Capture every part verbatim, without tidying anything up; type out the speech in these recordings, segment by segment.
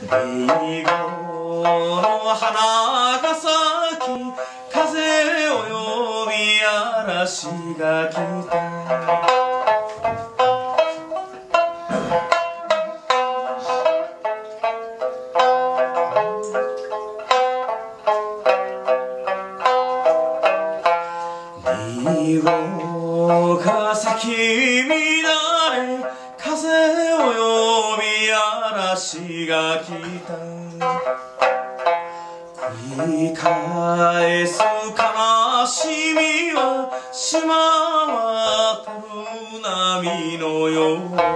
リゴの花が咲き、風を呼び嵐が来た。リゴが咲き乱れ、風を呼び嵐が来た。繰り返す悲しみは島渡る波のよ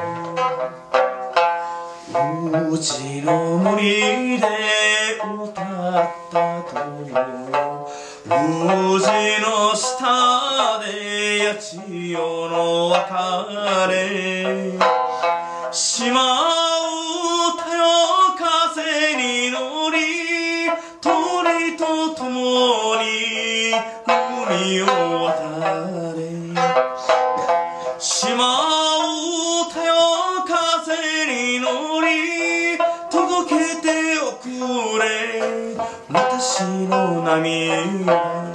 う。うちの森で歌ったとよ。宇治の下で八千代の別れ。島歌よ風に乗り、鳥と共に海を渡れ。島歌よ風に乗り、届けておくれ私の涙。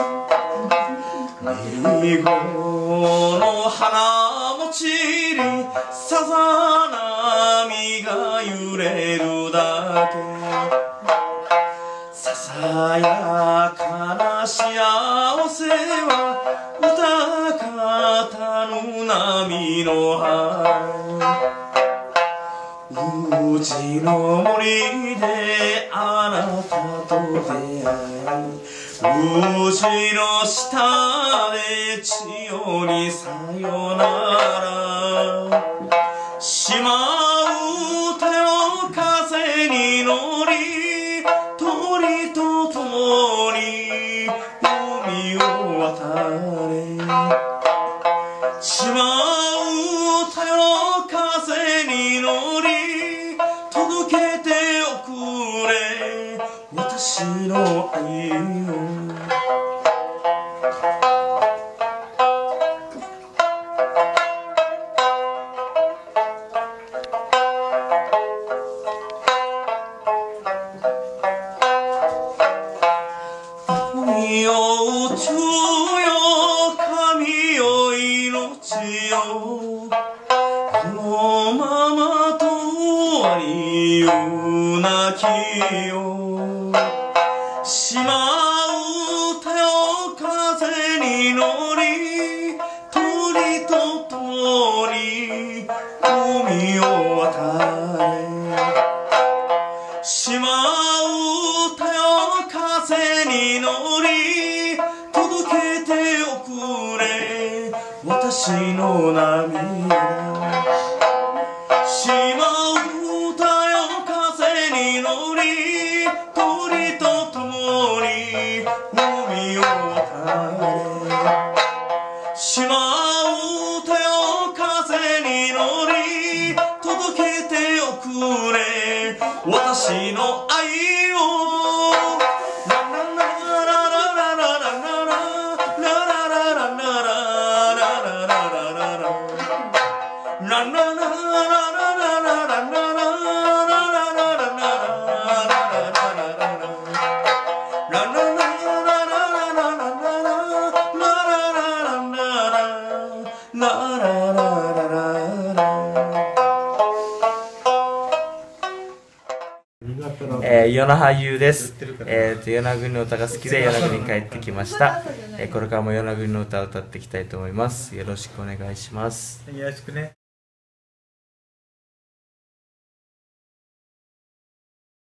リゴの花も散り、さざ波が揺れるだけ。ささやかな幸せは歌方の波の花。うちの森であなたと出会い、うちの下で千代にさよなら。島歌よ風に乗り、鳥と共に海を渡れ。島歌よ風に乗り、届けておくれ私の愛を。神よ宇宙よ神よ命よ、このままと終わりゆなきよ。島歌よ風に乗り、鳥と共に海を渡れ。島歌よ風に乗り、届けておくれ私の涙。島歌よ風に乗り、鳥と共に海を渡れ。島歌よ風に乗り、届けておくれ私の愛を。 えー、与那覇優です。えーと、与那国の歌が好きで与那国に帰ってきました。えー、これからも与那国の歌を歌っていきたいと思います。よろしくお願いします。 よろしくね。